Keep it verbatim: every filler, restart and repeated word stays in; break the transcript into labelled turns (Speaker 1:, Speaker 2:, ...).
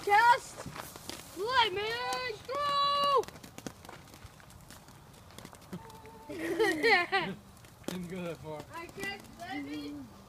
Speaker 1: Cast! Lightning throw!
Speaker 2: Didn't go that far.
Speaker 1: I catch, baby!